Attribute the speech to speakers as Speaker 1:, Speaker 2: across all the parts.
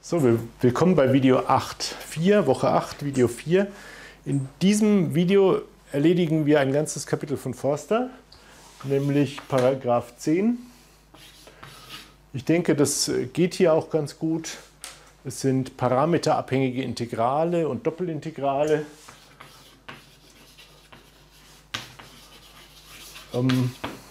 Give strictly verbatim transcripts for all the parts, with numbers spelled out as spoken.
Speaker 1: So, willkommen bei Video acht Punkt vier, Woche acht, Video vier. In diesem Video erledigen wir ein ganzes Kapitel von Forster, nämlich Paragraph zehn. Ich denke, das geht hier auch ganz gut. Es sind parameterabhängige Integrale und Doppelintegrale. Ähm,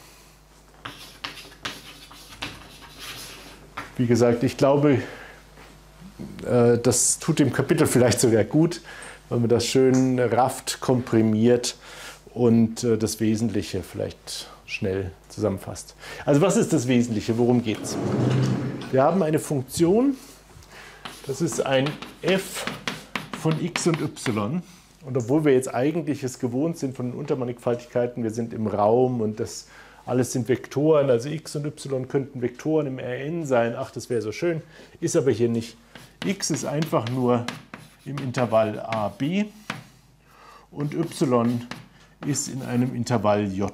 Speaker 1: wie gesagt, ich glaube, äh, das tut dem Kapitel vielleicht sogar gut, wenn man das schön rafft, komprimiert und äh, das Wesentliche vielleicht schnell zusammenfasst. Also was ist das Wesentliche? Worum geht es? Wir haben eine Funktion, das ist ein f von x und y. Und obwohl wir jetzt eigentlich es gewohnt sind von den Untermannigfaltigkeiten, wir sind im Raum und das alles sind Vektoren, also x und y könnten Vektoren im Rn sein. Ach, das wäre so schön, ist aber hier nicht. X ist einfach nur im Intervall a, b und y ist in einem Intervall j.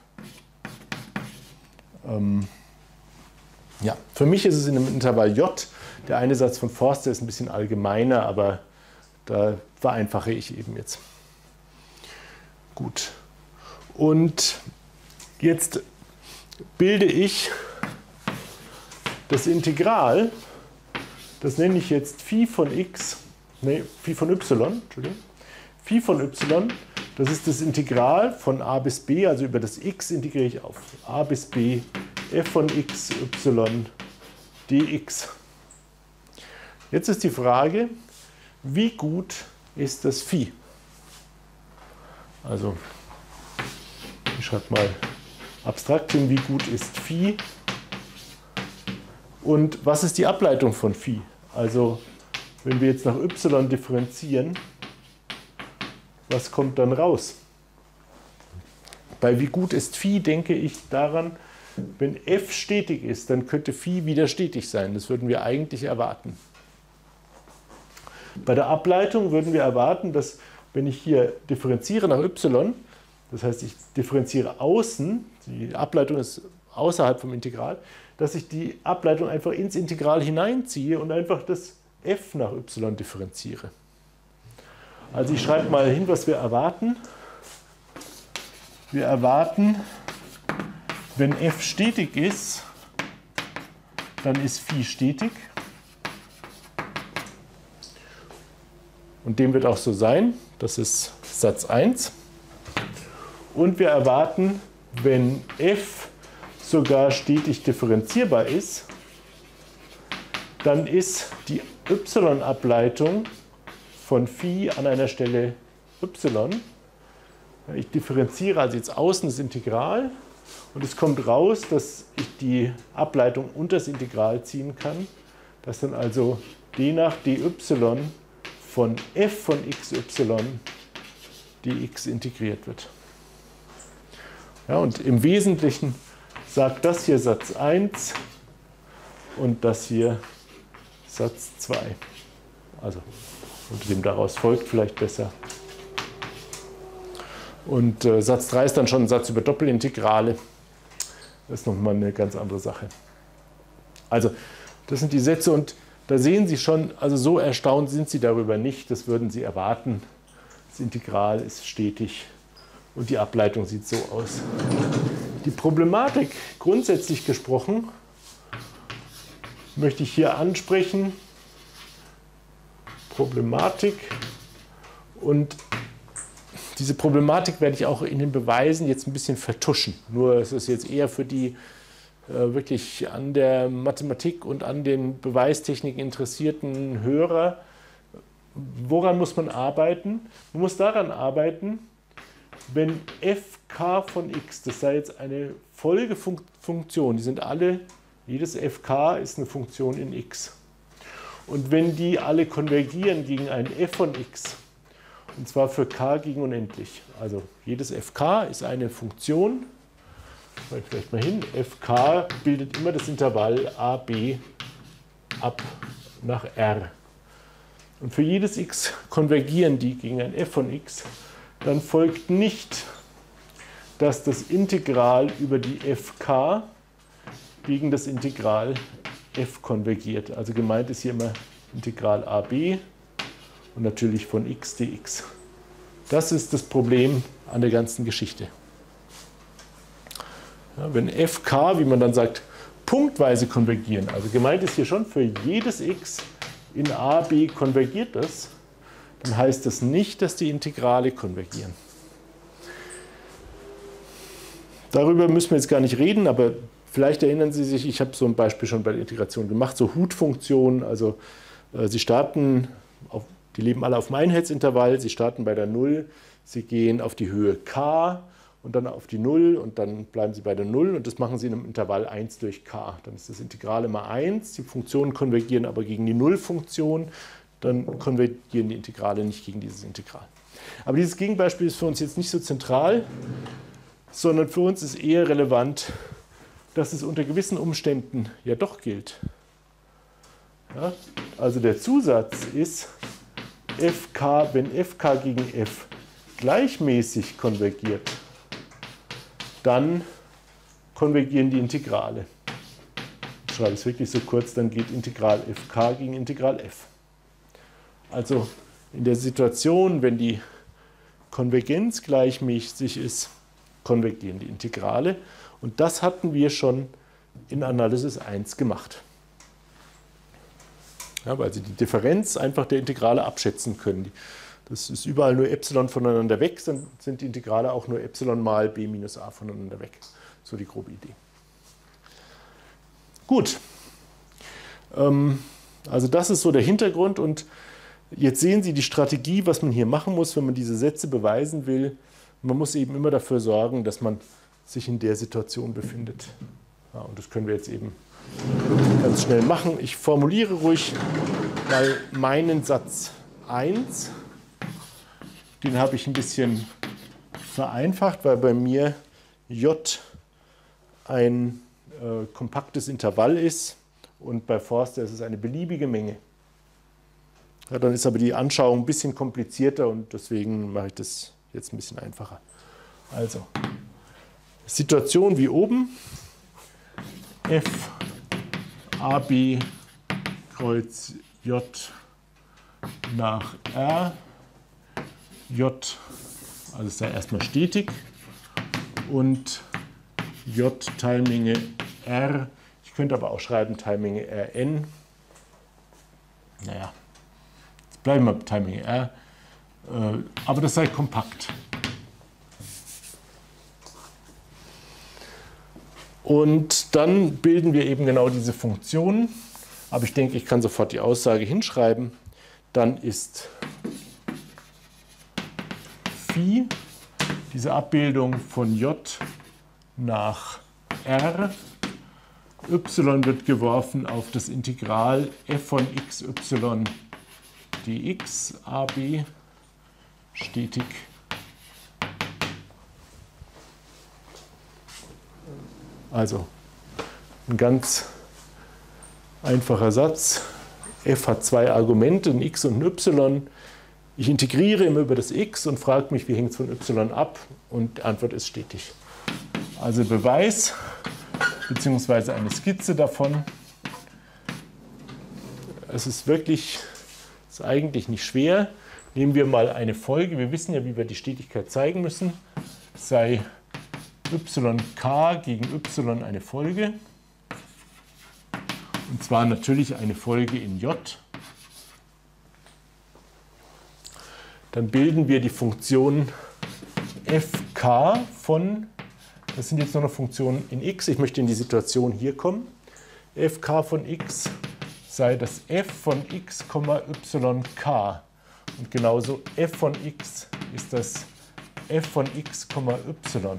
Speaker 1: Ähm, ja, für mich ist es in einem Intervall j. Der eine Satz von Forster ist ein bisschen allgemeiner, aber da vereinfache ich eben jetzt. Gut. Und jetzt bilde ich das Integral, das nenne ich jetzt Phi von x, nee, Phi von y, Entschuldigung. Phi von y, das ist das Integral von a bis b, also über das x integriere ich auf a bis b, f von x, y, dx. Jetzt ist die Frage, wie gut ist das Phi? Also, ich schreibe mal abstrakt hin, wie gut ist Phi? Und was ist die Ableitung von Phi? Also, wenn wir jetzt nach y differenzieren, was kommt dann raus? Bei wie gut ist Phi denke ich daran, wenn f stetig ist, dann könnte Phi wieder stetig sein. Das würden wir eigentlich erwarten. Bei der Ableitung würden wir erwarten, dass wenn ich hier differenziere nach y, das heißt, ich differenziere außen, die Ableitung ist außerhalb vom Integral, dass ich die Ableitung einfach ins Integral hineinziehe und einfach das f nach y differenziere. Also ich schreibe mal hin, was wir erwarten. Wir erwarten, wenn f stetig ist, dann ist Phi stetig. Und dem wird auch so sein. Das ist Satz eins. Und wir erwarten, wenn f sogar stetig differenzierbar ist, dann ist die y-Ableitung von Phi an einer Stelle y. Ich differenziere also jetzt außen das Integral und es kommt raus, dass ich die Ableitung unter das Integral ziehen kann, dass dann also d nach dy von f von xy dx integriert wird. Ja, und im Wesentlichen sagt das hier Satz eins und das hier Satz zwei. Also unter dem daraus folgt vielleicht besser. Und äh, Satz drei ist dann schon ein Satz über Doppelintegrale. Das ist nochmal eine ganz andere Sache. Also das sind die Sätze und da sehen Sie schon, also so erstaunt sind Sie darüber nicht, das würden Sie erwarten. Das Integral ist stetig und die Ableitung sieht so aus. Die Problematik, grundsätzlich gesprochen, möchte ich hier ansprechen. Problematik. Und diese Problematik werde ich auch in den Beweisen jetzt ein bisschen vertuschen. Nur es ist jetzt eher für die wirklich an der Mathematik und an den Beweistechniken interessierten Hörer. Woran muss man arbeiten? Man muss daran arbeiten, wenn fk von x, das sei jetzt eine Folgefunktion, die sind alle, jedes fk ist eine Funktion in x. Und wenn die alle konvergieren gegen ein f von x, und zwar für k gegen unendlich, also jedes fk ist eine Funktion, ich vielleicht mal hin, fk bildet immer das Intervall a, b ab nach r. Und für jedes x konvergieren die gegen ein f von x, dann folgt nicht, dass das Integral über die fk gegen das Integral f konvergiert. Also gemeint ist hier immer Integral a b und natürlich von x dx. Das ist das Problem an der ganzen Geschichte. Ja, wenn f k, wie man dann sagt, punktweise konvergieren, also gemeint ist hier schon, für jedes x in a, b konvergiert das, dann heißt das nicht, dass die Integrale konvergieren. Darüber müssen wir jetzt gar nicht reden, aber vielleicht erinnern Sie sich, ich habe so ein Beispiel schon bei der Integration gemacht, so Hutfunktionen, also äh, Sie starten, auf, die leben alle auf dem Einheitsintervall, Sie starten bei der null, Sie gehen auf die Höhe k und dann auf die null und dann bleiben Sie bei der null und das machen Sie in einem Intervall eins durch k. Dann ist das Integral immer eins, die Funktionen konvergieren aber gegen die Nullfunktion, dann konvergieren die Integrale nicht gegen dieses Integral. Aber dieses Gegenbeispiel ist für uns jetzt nicht so zentral, sondern für uns ist eher relevant, dass es unter gewissen Umständen ja doch gilt. Ja, also der Zusatz ist, fk, wenn fk gegen f gleichmäßig konvergiert, dann konvergieren die Integrale. Ich schreibe es wirklich so kurz, dann geht Integral fk gegen Integral f. Also in der Situation, wenn die Konvergenz gleichmäßig ist, konvergieren die Integrale. Und das hatten wir schon in Analysis eins gemacht. Ja, weil Sie die Differenz einfach der Integrale abschätzen können. Das ist überall nur Epsilon voneinander weg, dann sind die Integrale auch nur Epsilon mal b minus a voneinander weg. So die grobe Idee. Gut. Ähm, also das ist so der Hintergrund und jetzt sehen Sie die Strategie, was man hier machen muss, wenn man diese Sätze beweisen will. Man muss eben immer dafür sorgen, dass man sich in der Situation befindet. Ja, und das können wir jetzt eben ganz schnell machen. Ich formuliere ruhig mal meinen Satz eins. Den habe ich ein bisschen vereinfacht, weil bei mir J ein äh, kompaktes Intervall ist und bei Forster ist es eine beliebige Menge. Ja, dann ist aber die Anschauung ein bisschen komplizierter und deswegen mache ich das jetzt ein bisschen einfacher. Also, Situation wie oben, f a b Kreuz J nach R, J, also ist ja erstmal stetig, und J Teilmenge R, ich könnte aber auch schreiben Teilmenge Rn, naja, jetzt bleiben wir bei Teilmenge R, äh, aber das sei kompakt. Und dann bilden wir eben genau diese Funktionen, aber ich denke, ich kann sofort die Aussage hinschreiben, dann ist Phi, diese Abbildung von J nach R, y wird geworfen auf das Integral f von xy dx, ab stetig. Also ein ganz einfacher Satz. F hat zwei Argumente, ein x und ein y. Ich integriere immer über das x und frage mich, wie hängt es von y ab? Und die Antwort ist stetig. Also Beweis bzw. eine Skizze davon. Es ist wirklich, ist eigentlich nicht schwer. Nehmen wir mal eine Folge. Wir wissen ja, wie wir die Stetigkeit zeigen müssen. Sei yk gegen y eine Folge. Und zwar natürlich eine Folge in J. Dann bilden wir die Funktion fk von, das sind jetzt nur noch Funktionen in x, ich möchte in die Situation hier kommen, fk von x sei das f von x, yk. Und genauso f von x ist das f von x, y.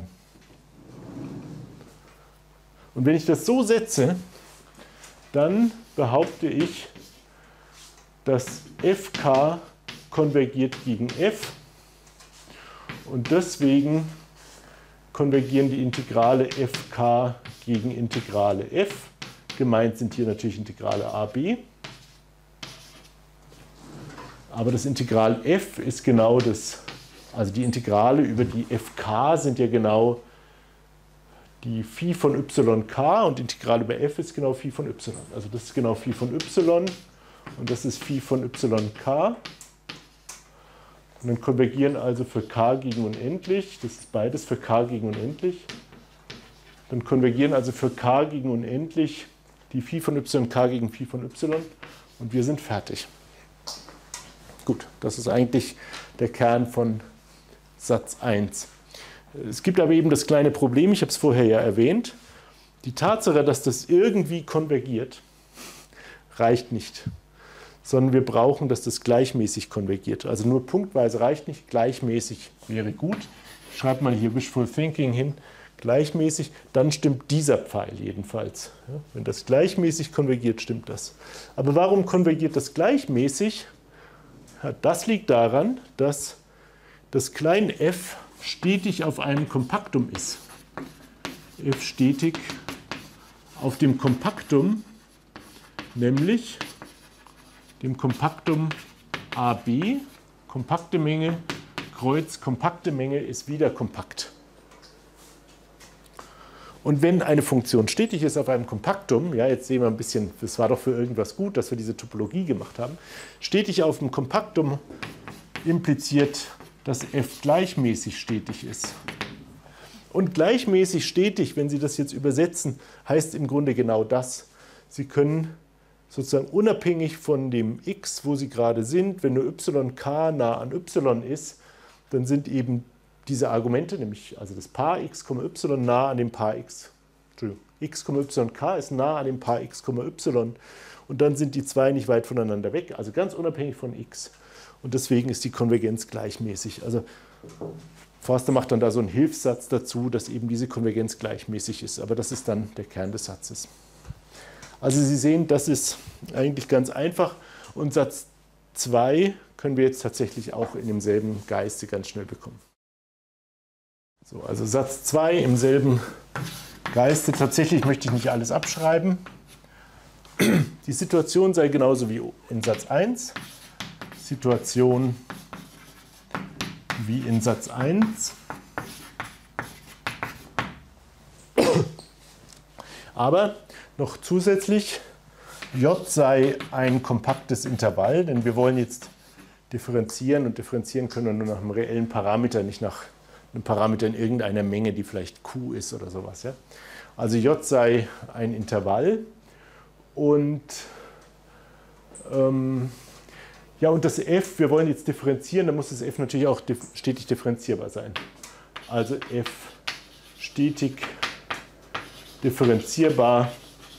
Speaker 1: Und wenn ich das so setze, dann behaupte ich, dass fk konvergiert gegen f und deswegen konvergieren die Integrale fk gegen Integrale f. Gemeint sind hier natürlich Integrale a, b. Aber das Integral f ist genau das, also die Integrale über die fk sind ja genau die Phi von yk und die Integrale über f ist genau Phi von y. Also das ist genau Phi von y und das ist Phi von yk. Und dann konvergieren also für k gegen unendlich, das ist beides für k gegen unendlich. Dann konvergieren also für k gegen unendlich die Phi von yk gegen Phi von y und wir sind fertig. Gut, das ist eigentlich der Kern von Satz eins. Es gibt aber eben das kleine Problem, ich habe es vorher ja erwähnt, die Tatsache, dass das irgendwie konvergiert, reicht nicht, sondern wir brauchen, dass das gleichmäßig konvergiert. Also nur punktweise reicht nicht, gleichmäßig wäre gut. Ich schreibe mal hier Wishful Thinking hin, gleichmäßig, dann stimmt dieser Pfeil jedenfalls. Ja, wenn das gleichmäßig konvergiert, stimmt das. Aber warum konvergiert das gleichmäßig? Ja, das liegt daran, dass das kleine f stetig auf einem Kompaktum ist. F stetig auf dem Kompaktum, nämlich dem Kompaktum A B, kompakte Menge, Kreuz, kompakte Menge ist wieder kompakt. Und wenn eine Funktion stetig ist auf einem Kompaktum, ja, jetzt sehen wir ein bisschen, das war doch für irgendwas gut, dass wir diese Topologie gemacht haben, stetig auf dem Kompaktum impliziert, dass f gleichmäßig stetig ist. Und gleichmäßig stetig, wenn Sie das jetzt übersetzen, heißt im Grunde genau das. Sie können sozusagen unabhängig von dem x, wo Sie gerade sind, wenn nur yk nah an y ist, dann sind eben diese Argumente, nämlich also das Paar x, y nah an dem Paar x, Entschuldigung, x, yk ist nah an dem Paar x, y und dann sind die zwei nicht weit voneinander weg, also ganz unabhängig von x. Und deswegen ist die Konvergenz gleichmäßig. Also Forster macht dann da so einen Hilfssatz dazu, dass eben diese Konvergenz gleichmäßig ist, aber das ist dann der Kern des Satzes. Also Sie sehen, das ist eigentlich ganz einfach und Satz zwei können wir jetzt tatsächlich auch in demselben Geiste ganz schnell bekommen. So, also Satz zwei im selben Geiste, tatsächlich möchte ich nicht alles abschreiben. Die Situation sei genauso wie in Satz eins. Situation wie in Satz eins. Aber noch zusätzlich, J sei ein kompaktes Intervall, denn wir wollen jetzt differenzieren und differenzieren können wir nur nach einem reellen Parameter, nicht nach einem Parameter in irgendeiner Menge, die vielleicht Q ist oder sowas. Ja? Also J sei ein Intervall und, ähm, ja, und das f, wir wollen jetzt differenzieren, dann muss das f natürlich auch stetig differenzierbar sein. Also f stetig differenzierbar.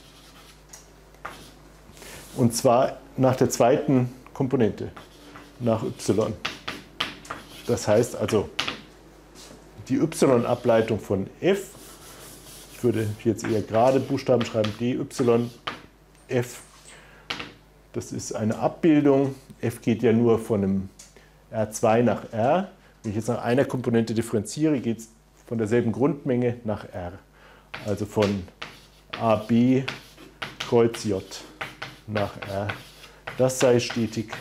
Speaker 1: Und zwar nach der zweiten Komponente, nach y. Das heißt also, die y-Ableitung von f, ich würde jetzt eher gerade Buchstaben schreiben, dy, f, das ist eine Abbildung, f geht ja nur von einem R zwei nach R. Wenn ich jetzt nach einer Komponente differenziere, geht es von derselben Grundmenge nach R. Also von A B Kreuz J nach R. Das sei stetig.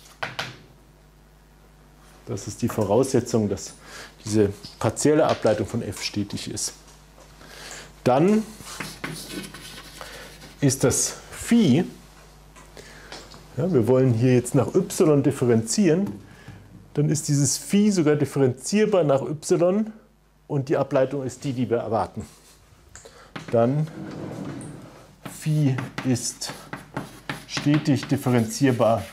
Speaker 1: Das ist die Voraussetzung, dass diese partielle Ableitung von f stetig ist. Dann ist das Phi, ja, wir wollen hier jetzt nach y differenzieren, dann ist dieses Phi sogar differenzierbar nach y und die Ableitung ist die, die wir erwarten. Dann Phi ist stetig differenzierbar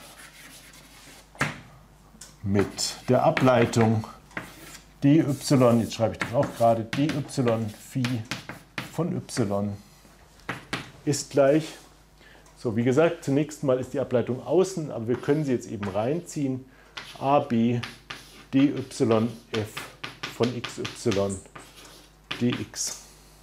Speaker 1: mit der Ableitung dy, jetzt schreibe ich das auch gerade, dy Phi von y ist gleich, so wie gesagt, zunächst mal ist die Ableitung außen, aber wir können sie jetzt eben reinziehen, ab dy f von xy dx.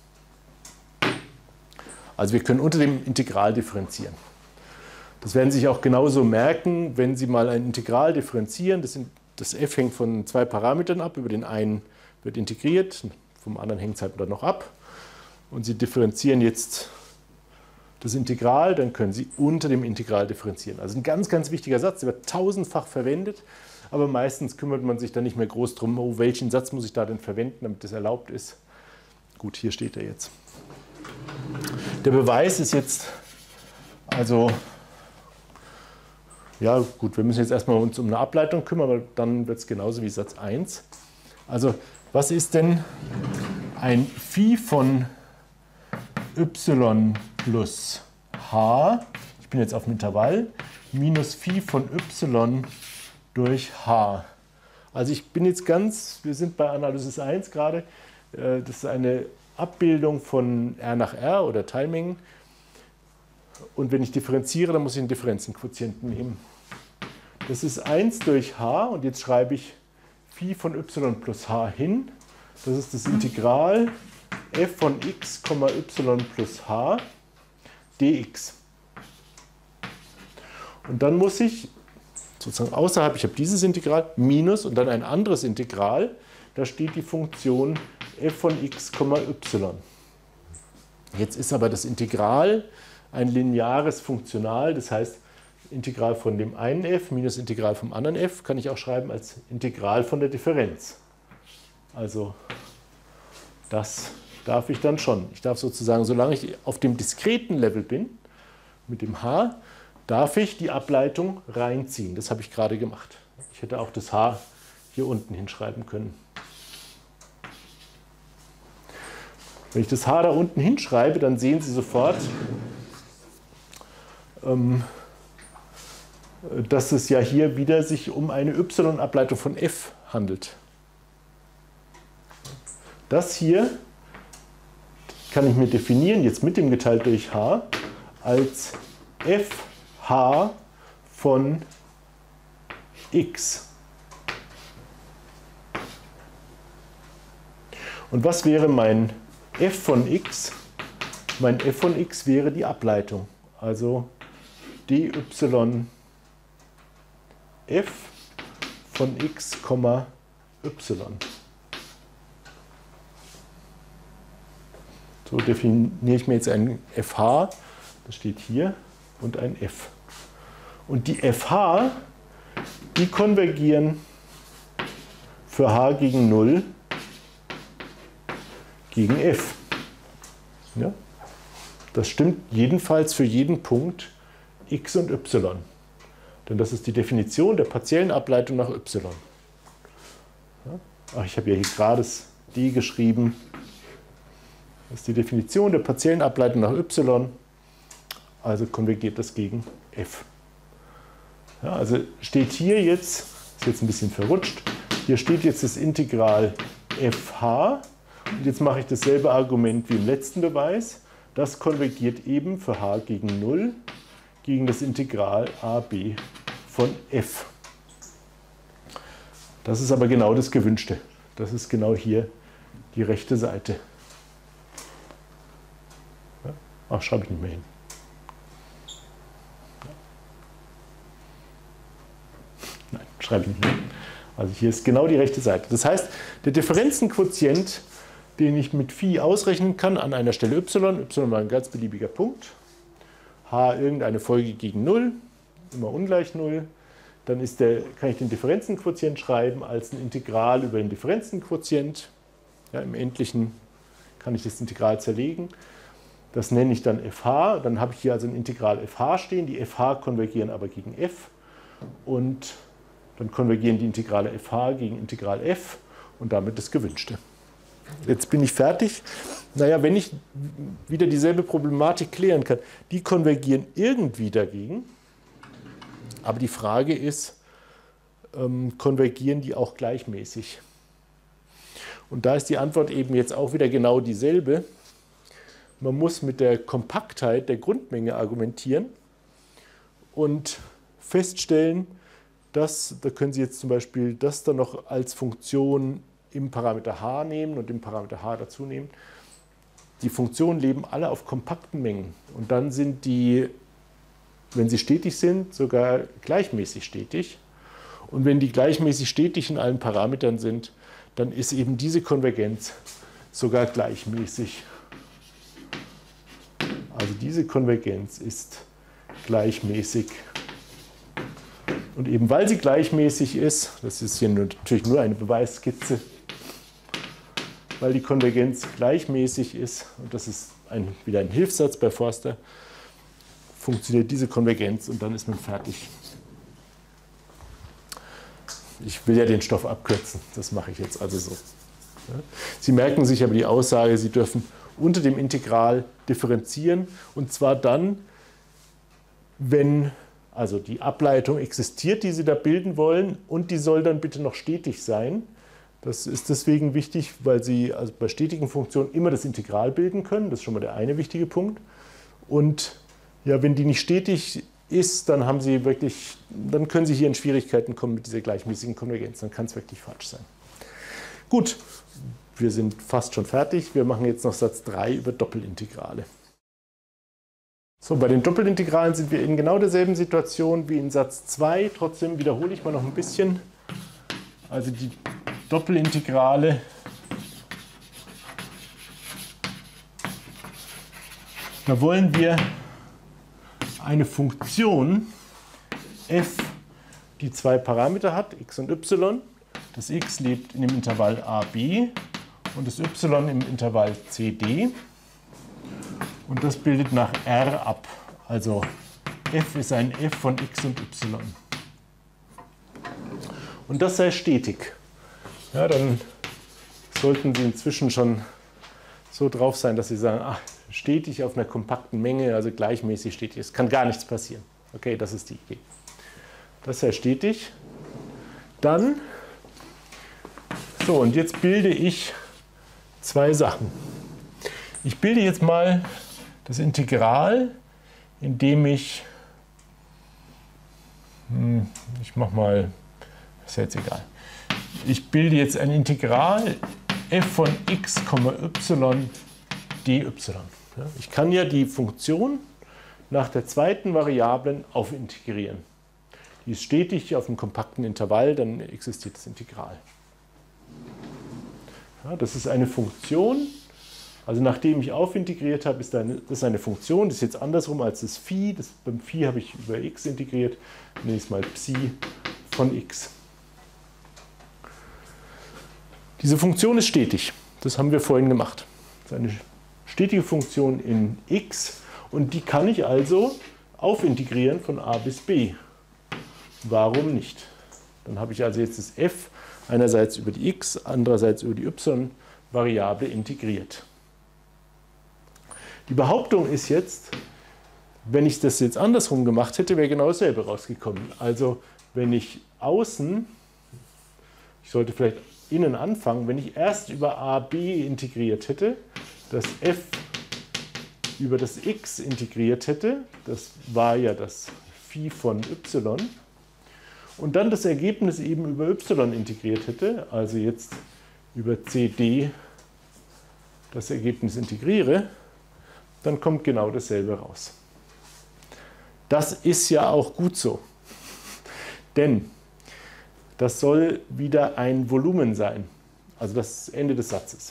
Speaker 1: Also wir können unter dem Integral differenzieren. Das werden Sie sich auch genauso merken, wenn Sie mal ein Integral differenzieren. Das, sind, das f hängt von zwei Parametern ab. Über den einen wird integriert, vom anderen hängt es halt dann noch ab. Und Sie differenzieren jetzt das Integral, dann können Sie unter dem Integral differenzieren. Also ein ganz, ganz wichtiger Satz, der wird tausendfach verwendet, aber meistens kümmert man sich dann nicht mehr groß drum, oh, welchen Satz muss ich da denn verwenden, damit das erlaubt ist. Gut, hier steht er jetzt. Der Beweis ist jetzt also Ja, gut, wir müssen jetzt erstmal uns um eine Ableitung kümmern, aber dann wird es genauso wie Satz eins. Also, was ist denn ein Phi von y plus h, ich bin jetzt auf dem Intervall, minus Phi von y durch h? Also ich bin jetzt ganz, wir sind bei Analysis eins gerade, das ist eine Abbildung von R nach R oder Teilmengen. Und wenn ich differenziere, dann muss ich einen Differenzenquotienten nehmen. Das ist eins durch h und jetzt schreibe ich Phi von y plus h hin. Das ist das Integral f von x, y plus h dx. Und dann muss ich sozusagen außerhalb, ich habe dieses Integral, minus und dann ein anderes Integral, da steht die Funktion f von x, y. Jetzt ist aber das Integral ein lineares Funktional, das heißt, Integral von dem einen f minus Integral vom anderen f kann ich auch schreiben als Integral von der Differenz. Also das darf ich dann schon. Ich darf sozusagen, solange ich auf dem diskreten Level bin, mit dem h, darf ich die Ableitung reinziehen. Das habe ich gerade gemacht. Ich hätte auch das h hier unten hinschreiben können. Wenn ich das h da unten hinschreibe, dann sehen Sie sofort, ähm, dass es ja hier wieder sich um eine y-Ableitung von f handelt. Das hier kann ich mir definieren, jetzt mit dem geteilt durch h, als fh von x. Und was wäre mein f von x? Mein f von x wäre die Ableitung, also dy f von x, y. So definiere ich mir jetzt ein fh, das steht hier, und ein f. Und die fh, die konvergieren für h gegen null gegen f. Ja? Das stimmt jedenfalls für jeden Punkt x und y. Denn das ist die Definition der partiellen Ableitung nach y. Ja? Ach, ich habe ja hier gerade das d geschrieben. Das ist die Definition der partiellen Ableitung nach y. Also konvergiert das gegen f. Ja, also steht hier jetzt, ist jetzt ein bisschen verrutscht, hier steht jetzt das Integral fh. Und jetzt mache ich dasselbe Argument wie im letzten Beweis. Das konvergiert eben für h gegen null gegen das Integral ab von f. Das ist aber genau das Gewünschte. Das ist genau hier die rechte Seite. Ja? Ach, schreibe ich nicht mehr hin. Nein, schreibe ich nicht mehr hin. Also hier ist genau die rechte Seite. Das heißt, der Differenzenquotient, den ich mit Phi ausrechnen kann, an einer Stelle y, y war ein ganz beliebiger Punkt, h irgendeine Folge gegen null, immer ungleich null, dann ist der, kann ich den Differenzenquotient schreiben als ein Integral über den Differenzenquotient. Ja, im Endlichen kann ich das Integral zerlegen. Das nenne ich dann fh. Dann habe ich hier also ein Integral fh stehen. Die fh konvergieren aber gegen f. Und dann konvergieren die Integrale fh gegen Integral f und damit das Gewünschte. Jetzt bin ich fertig. Naja, wenn ich wieder dieselbe Problematik klären kann, die konvergieren irgendwie dagegen. Aber die Frage ist, ähm, konvergieren die auch gleichmäßig? Und da ist die Antwort eben jetzt auch wieder genau dieselbe. Man muss mit der Kompaktheit der Grundmenge argumentieren und feststellen, dass, da können Sie jetzt zum Beispiel das dann noch als Funktion im Parameter h nehmen und im Parameter h dazu nehmen. Die Funktionen leben alle auf kompakten Mengen und dann sind die, wenn sie stetig sind, sogar gleichmäßig stetig. Und wenn die gleichmäßig stetig in allen Parametern sind, dann ist eben diese Konvergenz sogar gleichmäßig. Also diese Konvergenz ist gleichmäßig. Und eben weil sie gleichmäßig ist, das ist hier natürlich nur eine Beweisskizze, weil die Konvergenz gleichmäßig ist, und das ist ein, wieder ein Hilfssatz bei Forster, funktioniert diese Konvergenz und dann ist man fertig. ich will ja den Stoff abkürzen, das mache ich jetzt also so. Ja. Sie merken sich aber die Aussage, Sie dürfen unter dem Integral differenzieren, und zwar dann, wenn also die Ableitung existiert, die Sie da bilden wollen, und die soll dann bitte noch stetig sein. Das ist deswegen wichtig, weil Sie also bei stetigen Funktionen immer das Integral bilden können. Das ist schon mal der eine wichtige Punkt. Und ja, wenn die nicht stetig ist, dann haben Sie wirklich, dann können Sie hier in Schwierigkeiten kommen mit dieser gleichmäßigen Konvergenz. Dann kann es wirklich falsch sein. Gut, wir sind fast schon fertig. Wir machen jetzt noch Satz drei über Doppelintegrale. So, bei den Doppelintegralen sind wir in genau derselben Situation wie in Satz zwei. Trotzdem wiederhole ich mal noch ein bisschen. Also die Doppelintegrale da wollen wir eine Funktion f, die zwei Parameter hat, x und y. Das x lebt in dem Intervall a b und das y im Intervall c d. Und das bildet nach R ab. Also f ist ein f von x und y. Und das sei stetig. Ja, dann sollten Sie inzwischen schon so drauf sein, dass Sie sagen, ach, stetig auf einer kompakten Menge, also gleichmäßig stetig, es kann gar nichts passieren. Okay, das ist die Idee. Das sei stetig. Dann, so, und jetzt bilde ich zwei Sachen. Ich bilde jetzt mal das Integral, indem ich, hm, ich mache mal, ist ja jetzt egal. Ich bilde jetzt ein Integral f von x, y dy. Ich kann ja die Funktion nach der zweiten Variablen aufintegrieren. Die ist stetig auf einem kompakten Intervall, dann existiert das Integral. Ja, das ist eine Funktion. Also nachdem ich aufintegriert habe, ist das eine Funktion. Das ist jetzt andersrum als das Phi. Das, beim Phi habe ich über x integriert. Nächstes Mal Psi von x. Diese Funktion ist stetig. Das haben wir vorhin gemacht. Das ist eine stetige Funktion in x. Und die kann ich also aufintegrieren von a bis b. Warum nicht? Dann habe ich also jetzt das f einerseits über die x, andererseits über die y-Variable integriert. Die Behauptung ist jetzt, wenn ich das jetzt andersrum gemacht hätte, wäre genau dasselbe rausgekommen. Also wenn ich außen, ich sollte vielleicht innen anfangen, wenn ich erst über a b integriert hätte, das f über das x integriert hätte, das war ja das Phi von y, und dann das Ergebnis eben über y integriert hätte, also jetzt über cd das Ergebnis integriere, dann kommt genau dasselbe raus. Das ist ja auch gut so, denn das soll wieder ein Volumen sein, also das Ende des Satzes.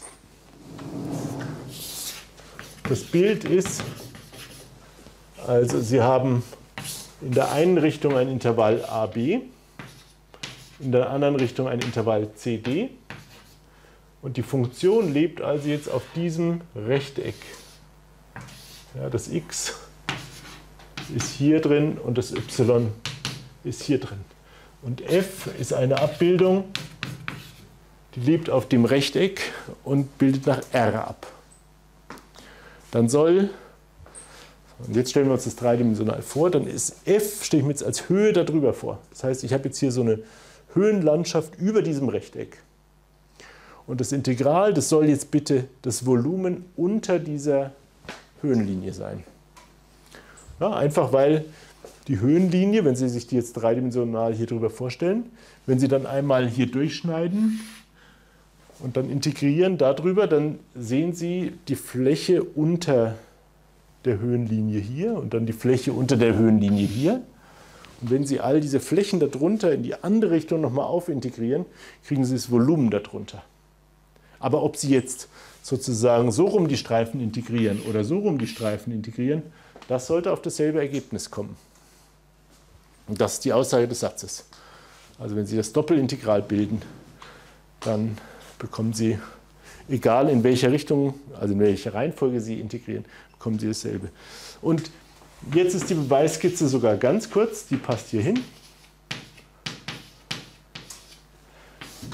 Speaker 1: Das Bild ist, also Sie haben in der einen Richtung ein Intervall a b, in der anderen Richtung ein Intervall c d und die Funktion lebt also jetzt auf diesem Rechteck. Ja, das x ist hier drin und das y ist hier drin. Und f ist eine Abbildung, die lebt auf dem Rechteck und bildet nach R ab. Dann soll, und jetzt stellen wir uns das dreidimensional vor, dann ist f, stelle ich mir jetzt als Höhe darüber vor. Das heißt, ich habe jetzt hier so eine Höhenlandschaft über diesem Rechteck. Und das Integral, das soll jetzt bitte das Volumen unter dieser Höhenlinie sein. Ja, einfach weil die Höhenlinie, wenn Sie sich die jetzt dreidimensional hier drüber vorstellen, wenn Sie dann einmal hier durchschneiden und dann integrieren darüber, dann sehen Sie die Fläche unter der Höhenlinie hier und dann die Fläche unter der Höhenlinie hier. Und wenn Sie all diese Flächen darunter in die andere Richtung nochmal aufintegrieren, kriegen Sie das Volumen darunter. Aber ob Sie jetzt sozusagen so rum die Streifen integrieren oder so rum die Streifen integrieren, das sollte auf dasselbe Ergebnis kommen. Und das ist die Aussage des Satzes. Also wenn Sie das Doppelintegral bilden, dann bekommen Sie, egal in welcher Richtung, also in welcher Reihenfolge Sie integrieren, bekommen Sie dasselbe. Und jetzt ist die Beweisskizze sogar ganz kurz, die passt hier hin.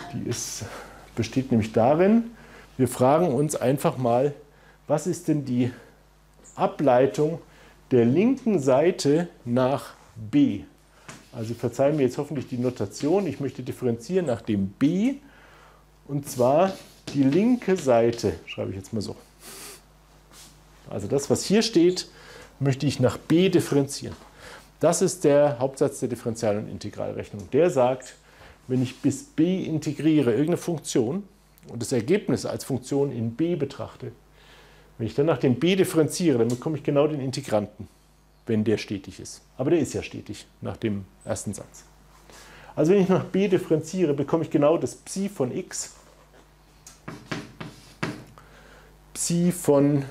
Speaker 1: Die ist, besteht nämlich darin, wir fragen uns einfach mal, was ist denn die Ableitung der linken Seite nach b? Also verzeihen mir jetzt hoffentlich die Notation, ich möchte differenzieren nach dem b, und zwar die linke Seite, schreibe ich jetzt mal so. Also das, was hier steht, möchte ich nach b differenzieren. Das ist der Hauptsatz der Differential- und Integralrechnung. Der sagt, wenn ich bis b integriere irgendeine Funktion und das Ergebnis als Funktion in b betrachte, wenn ich dann nach dem b differenziere, dann bekomme ich genau den Integranten, wenn der stetig ist. Aber der ist ja stetig nach dem ersten Satz. Also wenn ich nach b differenziere, bekomme ich genau das Psi von x, Psi von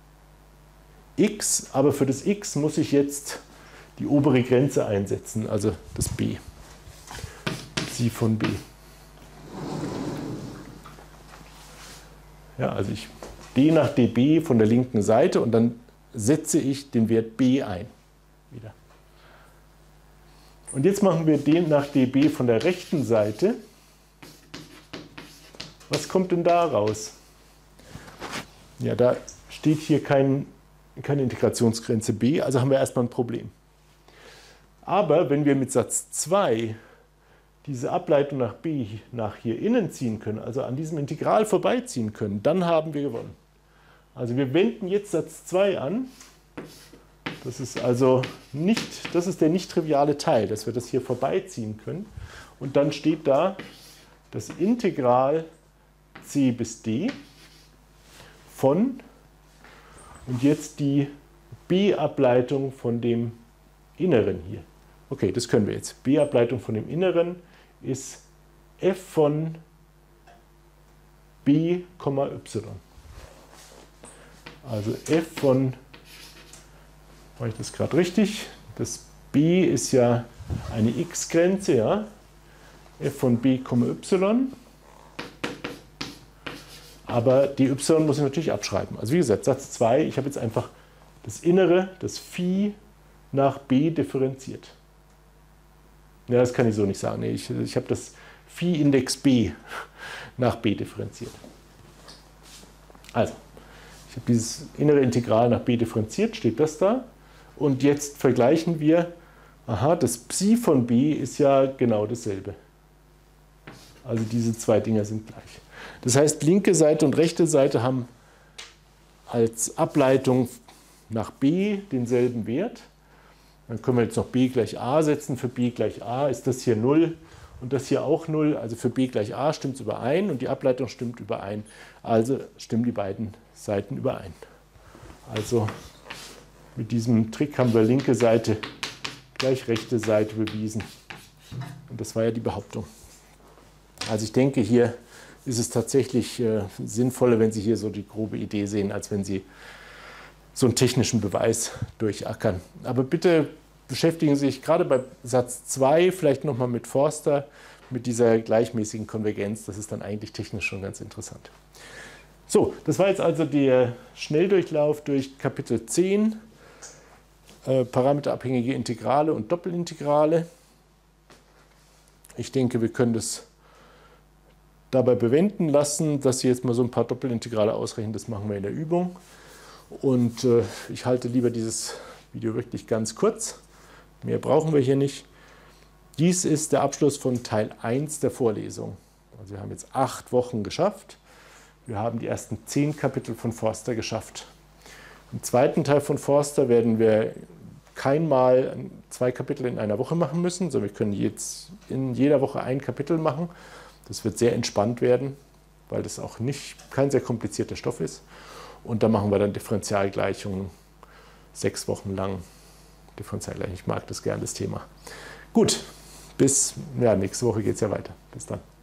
Speaker 1: x, aber für das x muss ich jetzt die obere Grenze einsetzen, also das b, Psi von b. Ja, also ich d nach db von der linken Seite und dann setze ich den Wert b ein. Wieder. Und jetzt machen wir d nach db von der rechten Seite. Was kommt denn da raus? Ja, da steht hier kein, keine Integrationsgrenze b, also haben wir erstmal ein Problem. Aber wenn wir mit Satz zwei diese Ableitung nach b nach hier innen ziehen können, also an diesem Integral vorbeiziehen können, dann haben wir gewonnen. Also wir wenden jetzt Satz zwei an. Das ist also nicht, das ist der nicht triviale Teil, dass wir das hier vorbeiziehen können. Und dann steht da das Integral c bis d von, und jetzt die b-Ableitung von dem Inneren hier. Okay, das können wir jetzt. B-Ableitung von dem Inneren ist f von b, y. Also f von, mache ich das gerade richtig? Das b ist ja eine x-Grenze, ja? F von b, y. Aber die y muss ich natürlich abschreiben. Also wie gesagt, Satz zwei, ich habe jetzt einfach das Innere, das Phi nach b differenziert. Ja, das kann ich so nicht sagen. Nee, ich, ich habe das Phi-Index b nach b differenziert. Also, ich habe dieses innere Integral nach b differenziert, steht das da. Und jetzt vergleichen wir, aha, das Psi von b ist ja genau dasselbe. Also diese zwei Dinger sind gleich. Das heißt, linke Seite und rechte Seite haben als Ableitung nach b denselben Wert. Dann können wir jetzt noch b gleich a setzen. Für b gleich a ist das hier null und das hier auch null. Also für b gleich a stimmt es überein und die Ableitung stimmt überein. Also stimmen die beiden Seiten überein. Also mit diesem Trick haben wir linke Seite gleich rechte Seite bewiesen. Und das war ja die Behauptung. Also ich denke, hier ist es tatsächlich äh, sinnvoller, wenn Sie hier so die grobe Idee sehen, als wenn Sie so einen technischen Beweis durchackern. Aber bitte beschäftigen Sie sich gerade bei Satz zwei vielleicht nochmal mit Forster, mit dieser gleichmäßigen Konvergenz. Das ist dann eigentlich technisch schon ganz interessant. So, das war jetzt also der Schnelldurchlauf durch Kapitel zehn, äh, parameterabhängige Integrale und Doppelintegrale. Ich denke, wir können das dabei bewenden lassen, dass Sie jetzt mal so ein paar Doppelintegrale ausrechnen. Das machen wir in der Übung. Und äh, ich halte lieber dieses Video wirklich ganz kurz. Mehr brauchen wir hier nicht. Dies ist der Abschluss von Teil eins der Vorlesung. Also wir haben jetzt acht Wochen geschafft. Wir haben die ersten zehn Kapitel von Forster geschafft. Im zweiten Teil von Forster werden wir kein Mal zwei Kapitel in einer Woche machen müssen, sondern wir können jetzt in jeder Woche ein Kapitel machen. Das wird sehr entspannt werden, weil das auch nicht, kein sehr komplizierter Stoff ist. Und da machen wir dann Differentialgleichungen sechs Wochen lang. Differentialgleichungen, ich mag das gerne, das Thema. Gut, bis ja, nächste Woche geht es ja weiter. Bis dann.